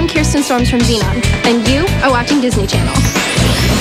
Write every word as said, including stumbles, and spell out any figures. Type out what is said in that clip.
I'm Kirsten Storms from Xenon, and you are watching Disney Channel.